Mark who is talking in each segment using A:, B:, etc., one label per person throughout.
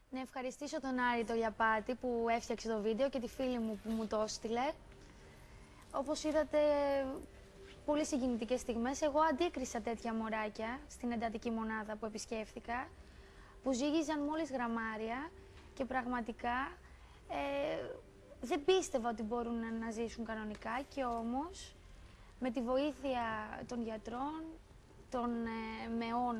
A: Να ευχαριστήσω τον Άρη το Λιαπάτη που έφτιαξε το βίντεο και τη φίλη μου που μου το έστειλε. Όπως είδατε, πολύ συγκινητικές στιγμές. Εγώ αντίκρισα τέτοια μωράκια στην εντατική μονάδα που επισκέφθηκα, που ζύγιζαν μόλις γραμμάρια και πραγματικά δεν πίστευα ότι μπορούν να ζήσουν κανονικά και όμως με τη βοήθεια των γιατρών, των μεών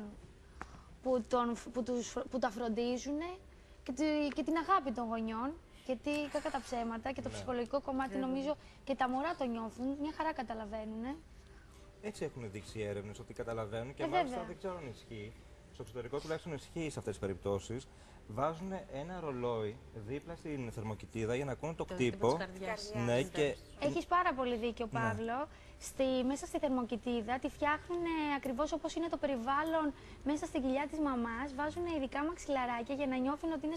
A: που τα φροντίζουν και την αγάπη των γονιών, γιατί κακά τα ψέματα και το ψυχολογικό κομμάτι νομίζω και τα μωρά το νιώθουν, μια χαρά καταλαβαίνουν.
B: Έτσι έχουν δείξει οι έρευνες ότι καταλαβαίνουν και μάλιστα δεν ξέρω αν ισχύει. Στο εξωτερικό τουλάχιστον ισχύει σε αυτές τις περιπτώσεις. Βάζουν ένα ρολόι δίπλα στην θερμοκοιτίδα για να ακούνε το κτύπο. Ναι, και...
A: Έχεις πάρα πολύ δίκιο, Παύλο. Μέσα στη θερμοκοιτίδα τη φτιάχνουν ακριβώς όπως είναι το περιβάλλον μέσα στην κοιλιά της μαμάς. Βάζουν ειδικά μαξιλαράκια για να νιώθουν ότι είναι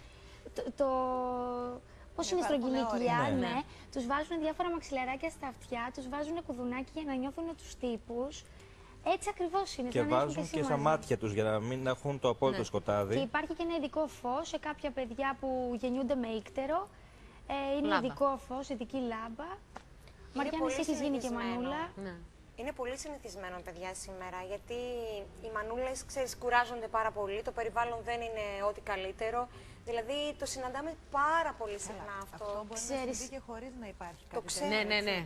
A: πώς είναι στρογγυλή η κοιλιά, ναι. Τους βάζουν διάφορα μαξιλαράκια στα αυτιά, τους βάζουν κουδουνάκι για να νιώθουν τους τύπους. Έτσι ακριβώς είναι.
B: Και βάζουν και στα μάτια τους για να μην έχουν το απόλυτο σκοτάδι.
A: Και υπάρχει και ένα ειδικό φως σε κάποια παιδιά που γεννιούνται με ύκτερο. Είναι ειδικό φως, ειδική λάμπα. Μαριάννα, εσύ έχεις γίνει και μανούλα.
C: Ναι. Είναι πολύ συνηθισμένο, παιδιά, σήμερα, γιατί οι μανούλες, ξέρεις, κουράζονται πάρα πολύ, το περιβάλλον δεν είναι ό,τι καλύτερο. Δηλαδή, το συναντάμε πάρα πολύ συχνά αυτό.
D: Αυτό μπορεί να συμβεί και χωρίς να υπάρχει κάτι.
C: Το ξέρω.
D: Ναι.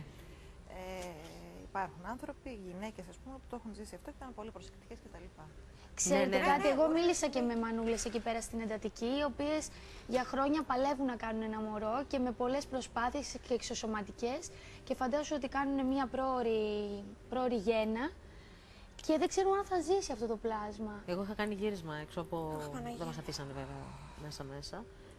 D: Υπάρχουν άνθρωποι, γυναίκες, ας πούμε, που το έχουν ζήσει αυτό και ήταν πολύ προσεκτικές κτλ.
A: Ξέρετε κάτι, εγώ μίλησα και με μανούλες εκεί πέρα στην εντατική, οι οποίες για χρόνια παλεύουν να κάνουν ένα μωρό και με πολλές προσπάθειες και εξωσωματικές και φαντάζομαι ότι κάνουν μια πρόωρη γέννα και δεν ξέρουν αν θα ζήσει αυτό το πλάσμα.
E: Εγώ είχα κάνει γύρισμα έξω από... δεν μας αφήσανε βέβαια μέσα.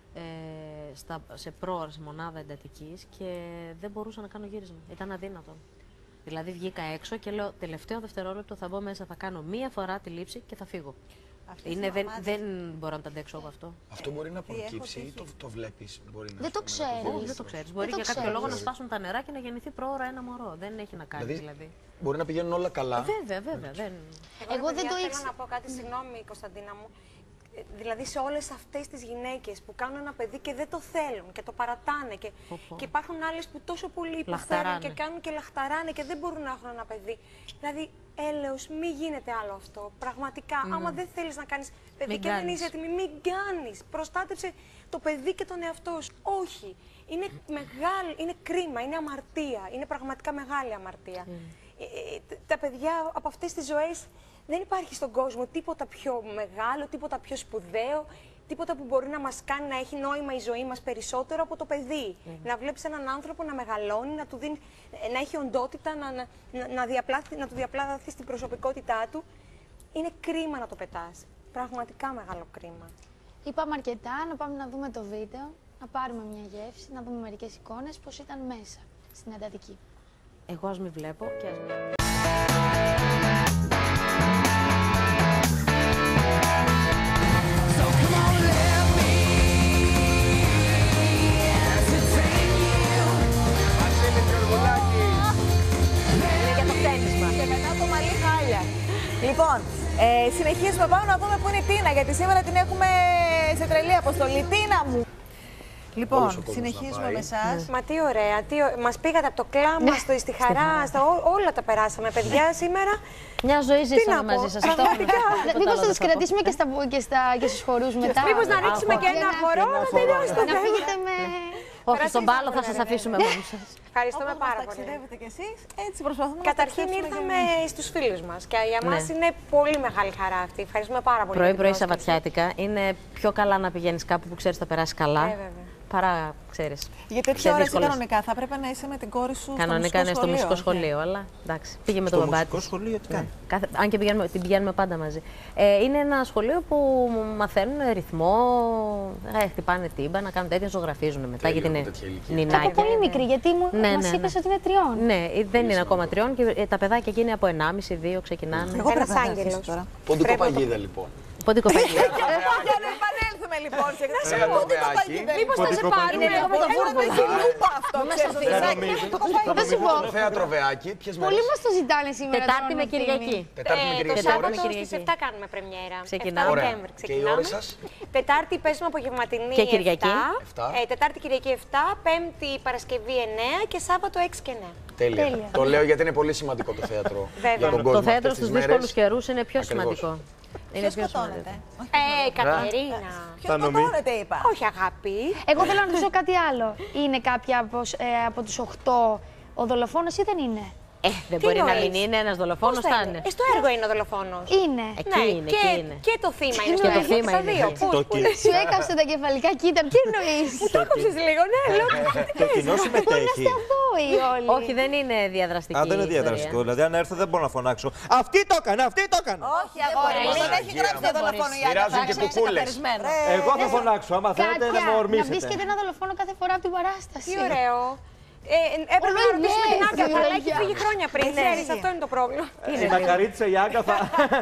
E: Σε πρόωρη μονάδα εντατικής και δεν μπορούσα να κάνω γύρισμα. Ήταν αδύνατο. Δηλαδή βγήκα έξω και λέω τελευταίο δευτερόλεπτο θα μπω μέσα, θα κάνω μία φορά τη λήψη και θα φύγω. Δεν μπορώ να τα αντέξω από αυτό.
F: Αυτό μπορεί να προκύψει ή το βλέπεις?
A: Δεν το ξέρεις.
E: Δεν το ξέρεις. Μπορεί για κάποιο λόγο να σπάσουν τα νερά και να γεννηθεί πρόωρα ένα μωρό. Δεν έχει να κάνει δηλαδή.
F: Μπορεί να πηγαίνουν όλα καλά.
E: Βέβαια.
A: Εγώ δεν το ήξερα.
C: Θέλω να πω κάτι, συγγνώμη Κωνσταντίνα μου. Δηλαδή σε όλες αυτές τις γυναίκες που κάνουν ένα παιδί και δεν το θέλουν και το παρατάνε και υπάρχουν άλλες που τόσο πολύ υποφέρουν και κάνουν και λαχταράνε και δεν μπορούν να έχουν ένα παιδί. Δηλαδή, έλεος, μη γίνεται άλλο αυτό. Πραγματικά, άμα δεν θέλεις να κάνεις παιδί και δεν είσαι έτοιμη, μην κάνεις. Προστάτεψε το παιδί και τον εαυτό σου. Όχι. Είναι κρίμα, είναι αμαρτία. Είναι πραγματικά μεγάλη αμαρτία. Τα παιδιά από αυτές τις ζωές δεν υπάρχει στον κόσμο τίποτα πιο μεγάλο, τίποτα πιο σπουδαίο, τίποτα που μπορεί να μας κάνει να έχει νόημα η ζωή μας περισσότερο από το παιδί. Να βλέπεις έναν άνθρωπο να μεγαλώνει, να έχει οντότητα, να του διαπλάθει την προσωπικότητά του. Είναι κρίμα να το πετάς. Πραγματικά μεγάλο κρίμα.
A: Είπαμε αρκετά, να πάμε να δούμε το βίντεο, να πάρουμε μια γεύση, να δούμε μερικές εικόνες πώς ήταν μέσα στην εντατική.
E: Εγώ ας μην βλέπω και ας μην...
D: Λοιπόν, συνεχίζουμε, πάμε να δούμε πού είναι η Τίνα, γιατί σήμερα την έχουμε σε τρελή αποστολή. Τίνα μου! Λοιπόν, συνεχίζουμε με εσάς.
C: Μα τι ωραία, μας πήγατε από το κλάμα στη χαρά, όλα τα περάσαμε, παιδιά, σήμερα.
E: Μια ζωή ζήσαμε μαζί σας.
A: Μήπως θα τους κρατήσουμε και στους χορούς μετά.
C: Μήπως να ρίξουμε και ένα χορό, να τελειώσετε.
A: Να φύγετε με...
E: Όχι, στον πάλο θα σας αφήσουμε μόνους σας.
C: Ευχαριστούμε πάρα πολύ.
D: Ταξιδεύετε κι εσείς, έτσι προσπαθούμε να
C: Καταρχήν ήρθαμε στους φίλους μας και για μας είναι πολύ μεγάλη χαρά αυτή. Ευχαριστούμε πάρα πολύ.
E: Πρωί-πρωί Σαββατιάτικα είναι πιο καλά να πηγαίνεις κάπου που ξέρεις θα περάσει καλά. Παρά, ξέρεις.
D: Για τέτοια ώρα εσύ κανονικά θα έπρεπε να είσαι με την κόρη σου
E: κανονικά είναι στο μουσικό σχολείο, αλλά εντάξει. Πήγε με τον μπαμπά της.
B: Στο μουσικό σχολείο τι κάνει?
E: Αν και την πηγαίνουμε πάντα μαζί. Είναι ένα σχολείο που μαθαίνουν ρυθμό, χτυπάνε τύμπα, να κάνουν τέτοια, ζωγραφίζουν μετά για την Νινάκη.
A: Από πολύ μικρή, γιατί μας είπες ότι είναι 3.
E: Ναι, δεν είναι ακόμα 3 και τα παιδάκια εκεί είναι από 1,5-2 ξεκινάνε.
D: Εγώ πρέπει να τώρα.
F: Ποντικοπαγίδα λοιπόν.
E: Ποντικοπαγίδα.
D: Για να επανέλθουμε λοιπόν σε
F: Θεατροβεάκη.
C: Μήπως θα σε πάρουν.
E: Είναι λίγο με το βούρκο.
D: αυτό.
A: Θα σου πω.
F: Το Θεατροβεάκη, ποιες
A: Πολλοί
F: μέρες?
A: μας το ζητάνε σήμερα.
E: Τετάρτη
A: το
E: με
A: Ροno
E: Κυριακή.
A: Film.
F: Τετάρτη με
C: Το
F: Κυριακή
C: Σάββατο
F: ώρες.
C: στις 7 κάνουμε πρεμιέρα.
E: Ξεκινάμε.
C: 7
F: Ωραία.
C: Δεκέμβρη
F: Και οι
C: ξεκινάμε.
F: ώρες σας?
C: Τετάρτη παίζουμε απογευματινή
E: Και Κυριακή?
C: 7. Τετάρτη Κυριακή 7, Πέμπτη Παρασκευή 9 και Σάββατο 6 και 9.
F: Τέλεια.
A: Τέλεια.
F: Το λέω γιατί είναι πολύ σημαντικό το θέατρο.
C: Βέβαια.
F: Για τον κόσμο
E: Το θέατρο
F: αυτές τις
E: στους
F: μέρες.
E: δύσκολους καιρούς είναι πιο
F: Ακριβώς.
E: σημαντικό. Είναι
D: Ποιος
E: πιο
D: σκοτώνεται.
E: σημαντικό.
C: Κατερίνα.
D: Ποιος σκοτώνεται, είπα.
C: Όχι αγάπη.
A: Εγώ θέλω να ρωτήσω κάτι άλλο. Είναι κάποια από τους 8 ο δολοφόνος ή δεν είναι?
E: Δεν
C: Τι
E: μπορεί να
C: εννοείς?
E: μην είναι ένας δολοφόνος, θα είναι.
C: Στο έργο είναι ο δολοφόνος.
A: Είναι.
E: Εκεί είναι,
C: και,
E: εκεί είναι.
C: και το θύμα είναι.
E: Και το
C: στο
E: θύμα
C: στα
E: είναι
C: δύο.
E: εκεί.
C: Πού,
B: Το
C: πού,
B: κοινό-
A: Σου έκαψε τα κεφαλικά κοίτα. Τι εννοείς?
C: το έκοψες λίγο, ναι, λέω.
B: Το κοινό συμμετέχει.
A: Είμαστε αθώοι όλοι.
E: Όχι, δεν είναι διαδραστική.
B: Αν δεν είναι
E: ιστορία.
B: διαδραστικό, δηλαδή αν έρθω δεν μπορώ να φωνάξω. Αυτή το έκανε, αυτή το έκανε.
D: Όχι, αγόρι μου, δεν έχει γράψει το δολοφόνο η Άννα.
F: Μοιράζουν και κουκούλες.
B: Εγώ θα φωνάξω. Άμα θέλετε να με
A: Κάτια, να
B: ορμήσετε.
A: βρίσκεται ένα δολοφόνο κάθε φορά από την παράσταση.
C: Τι ωραίο. Έπρεπε να ρωτήσουμε την Άγκαθα, αλλά έχει φύγει χρόνια πριν. Ξέρεις, αυτό είναι το πρόβλημα.
B: Τα καρίτσα η Άγκαθα.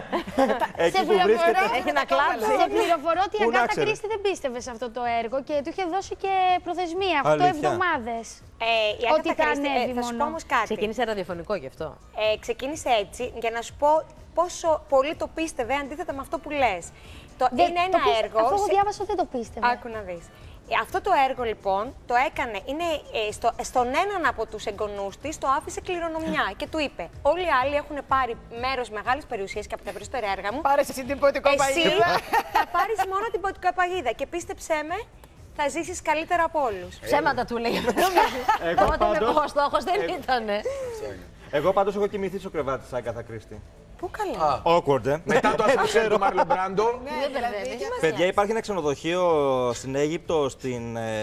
B: Εκεί που βρίσκεται.
E: Έχει να κλάψει.
A: Σε πληροφορώ ότι η
B: Πού να
A: Αγκάθα
B: ξέρει.
A: Κρίστη δεν πίστευε σε αυτό το έργο και του είχε δώσει και προθεσμία 8
B: Αλήθεια.
A: εβδομάδες.
C: Η
A: Ότι
C: Άγκαθα
A: θα
C: Κρίστη,
A: ανέβει
C: θα σου
A: μόνο.
C: πω όμως κάτι.
E: Ξεκίνησε ραδιοφωνικό γι' αυτό.
C: Ξεκίνησε έτσι για να σου πω πόσο πολύ το πίστευε αντίθετα με αυτό που λες. Είναι ένα έργο.
A: Αυτό εγώ διάβασα ότι δεν το πίστευε.
C: Άκου να δεις. Αυτό το έργο λοιπόν το έκανε, είναι στον έναν από τους εγγονούς της το άφησε κληρονομιά και του είπε όλοι οι άλλοι έχουν πάρει μέρος μεγάλης περιουσίας και από τα περισσότερα έργα μου.
D: Πάρε εσύ την ποτικό
C: Εσύ
D: παγίδα.
C: θα πάρεις μόνο την ποτικό παγίδα και πίστεψέ με θα ζήσεις καλύτερα από όλους.
E: Ψέματα του λέει.
B: Εγώ
E: Τότε
B: πάντως-
E: ο στόχος δεν ήταν.
B: Εγώ πάντως έχω κοιμηθεί στο κρεβάτι της Άγκαθα Κρίστη.
C: Πού καλά.
B: Awkward,
F: Μετά το ασανσέρ του Μάρλον Μπράντο.
B: Παιδιά, υπάρχει ένα ξενοδοχείο στην Αίγυπτο, στην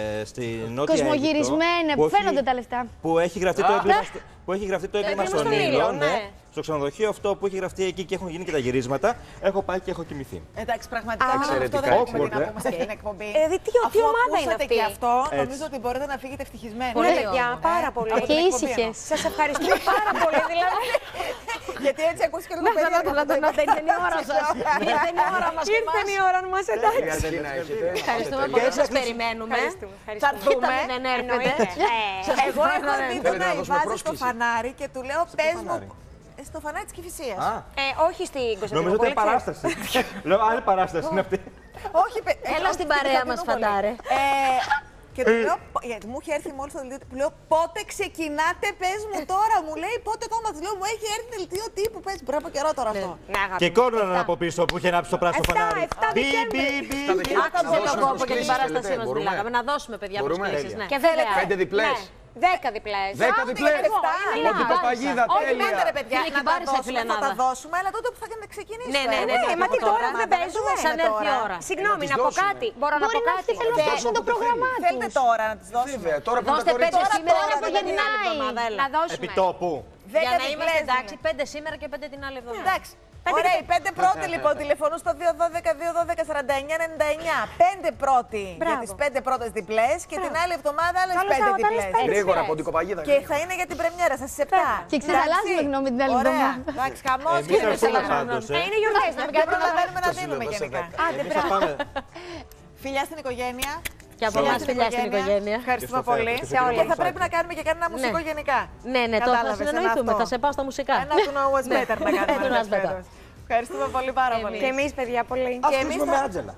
B: Νότια Αίγυπτο.
A: Κοσμογυρισμένα,
B: που έχει-
A: φαίνονται τα λεφτά.
B: Που έχει γραφτεί το έγκλημα, που έχει γραφτεί το έγκλημα
C: έγκλημα
B: στον
C: στον
B: ήλιο.
C: ήλιο,
B: Ναι.
C: ναι.
B: Στο ξενοδοχείο αυτό που έχει γραφτεί εκεί και έχουν γίνει και τα γυρίσματα, έχω πάει και έχω κοιμηθεί.
D: Εντάξει, πραγματικά αυτό
F: Εξαιρετικά.
D: δεν έχουμε τι
B: Awkward,
D: να πούμε σε αυτήν την εκπομπή.
C: Τι ομάδα είναι
D: Ακούσατε
C: αυτή.
D: και αυτό,
B: Έτσι.
D: νομίζω ότι μπορείτε να φύγετε ευτυχισμένοι.
C: Ναι, παιδιά, πάρα πολύ.
A: Και ήσυχες.
C: Σας ευχαριστούμε πάρα πολύ. Δηλαδή,
D: Γιατί έτσι ακούστηκε λίγο περίεργο.
E: Ήρθε η ώρα σας. Ήρθε η ώρα μας.
C: ήρθε η ώρα μας, εντάξει.
F: Χρειαστεί να έχετε.
E: Ευχαριστούμε πολύ. Σας περιμένουμε.
C: Ευχαριστούμε.
D: Θα
C: ευχαριστούμε.
E: Κοίτα
D: έρθουμε.
E: μην δεν έρθετε.
C: Εννοείται.
D: Εγώ έχω δει τον
F: Θέλετε να
D: Άι
F: δώσουμε
D: βάζει στο
F: πρόσκληση?
D: φανάρι και του λέω πες μου.
B: φανάρι?
D: Στο φανάρι της Κηφισίας.
B: Α,
C: Όχι στην
B: νομίζω ότι είναι
C: Κωνσταντινούπολη.
B: παράσταση. Λέω, άλλη παράσταση είναι αυτή.
D: Όχι,
E: Έλα στην παρέα μας, φαντάρε.
D: Και του λέω, γιατί μου είχε έρθει μόλις το δελτίο, του λέω πότε ξεκινάτε, πες μου τώρα. Μου λέει πότε το έμαθες. Λέω, μου έχει έρθει δελτίο τύπου, πες. Πριν από καιρό τώρα αυτό.
C: Ναι, αγάπη
B: Και
C: μου.
B: κόρναν από πίσω που είχε ανάψει το πράσινο
C: Εφτά,
B: φανάρι.
C: εφτά
B: Μπι,
C: Δεκέμβρη.
B: μπι, μπι.
E: Άκουσε τον
F: δώσουμε
E: κόπο και την
F: προσκλήσεις,
E: παράστασή
F: θέλετε?
E: μας
F: Μπορούμε?
E: μιλάγαμε. Να δώσουμε παιδιά
F: Μπορούμε?
E: προσκλήσεις.
F: Τέλεια.
E: Ναι.
C: Και βέβαια.
F: 5 διπλές.
C: 10 διπλές.
F: 10 διπλές. Μοντικό παγίδα,
D: Όχι, μέντε ρε
F: τέλεια.
D: παιδιά,
E: Φίλε,
D: να τα
E: κυμπάρισα,
D: δώσουμε, θα
E: φιλενάδα.
D: τα δώσουμε, αλλά τότε που θα ξεκινήσουμε.
E: Ναι, ναι, ναι.
C: Μα τι
E: από
C: τώρα δεν παίζουμε.
E: Σαν έρθει η ώρα.
C: Συγγνώμη,
F: τις
C: να πω
F: δώσουμε.
C: κάτι. Μπορώ να πω
A: Μπορεί να
C: κάτι.
A: έρθει, θέλω να φτιάξουν το πρόγραμμά
D: Θέλετε
A: τους.
D: τώρα να τις δώσουμε.
F: Βέβαια, τώρα που τα
E: Δώστε 5
F: κορίτσια.
E: σήμερα
D: τώρα
E: και 5 την άλλη
A: ξεκινάει.
E: εβδομάδα. Έλα.
C: Να δώσουμε.
B: Επιτόπου.
E: Για να είμαστε
D: διπλές,
E: εντάξει,
D: ναι.
E: 5 σήμερα και 5 την άλλη εβδομάδα.
D: Εντάξει. Ωραία, οι 5 πρώτοι λοιπόν τηλεφωνούν στο 212-212-49-99. 5 πρώτοι για
C: Μπράβο.
D: τις 5 πρώτες διπλές και την άλλη εβδομάδα άλλες
C: Καλό
D: 5
C: Σάββατο, άλλες
D: διπλές.
C: 5.
F: Γρήγορα, ποντικοπαγίδα.
D: Και θα είναι για την πρεμιέρα σας στις 7.
A: Και ξαναλάζουμε γνώμη την άλλη
D: Ωραία.
A: εβδομάδα.
D: Εντάξει, χαμός
B: Εμείς
D: και
B: θα έρθουμε πάντως.
C: Είναι γιορτές, να μην
D: δεν
C: κάνουμε
D: προλαβαίνουμε να
F: Το
D: δίνουμε
F: συνδεδώ σε
D: γενικά.
F: 10.
C: Άντε,
B: Εμείς θα
C: μπράβο.
B: πάμε.
D: Φιλιά στην οικογένεια.
E: Και από εμάς φιλιά στην οικογένεια.
D: Ευχαριστούμε
B: Και στο
D: πολύ.
B: θέατρο, και στο
D: Και θα
B: Κυριακό
D: πρέπει να κάνουμε και κανένα μουσικό γενικά.
E: Ναι, ναι, το θα
D: Κατάλαβες, ένα
E: συνεννοηθούμε.
D: αυτό.
E: Θα σε πάω στα μουσικά.
D: Ένα του know what's better να κάνουμε.
E: Του know what's better.
D: φέτος. Ευχαριστούμε πολύ πάρα πολύ.
C: Και εμείς, παιδιά, πολύ.
B: Ας
D: Και εμείς
B: κλείσουμε με
D: θα-
B: Άντζελα.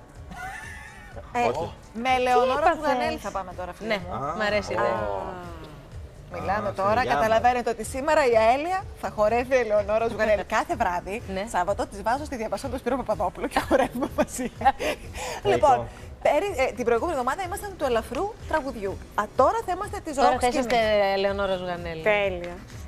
D: Με Λεωνόρα
A: είπατε?
D: Ζουγανέλη θα πάμε τώρα, φίλε
E: Ναι,
D: μου.
E: μ' αρέσει η ιδέα.
D: Μιλάμε τώρα,
B: φιλιά μας.
D: καταλαβαίνετε ότι σήμερα η Αέλια θα χορεύει η Ελεονόρα Ζουγανέλη. Κάθε βράδυ,
E: Ναι.
D: Σάββατο, τη βάζω στη διαπασόν του Σπύρο Παπαδόπουλου και χορεύουμε μαζί. Λοιπόν, την προηγούμενη εβδομάδα ήμασταν του ελαφρού τραγουδιού. Τώρα θα είμαστε τη
E: Τώρα
D: ροκ
E: θα
D: σκηνής.
E: είσαστε Λεωνόρα Ζουγανέλη.
C: Τέλεια.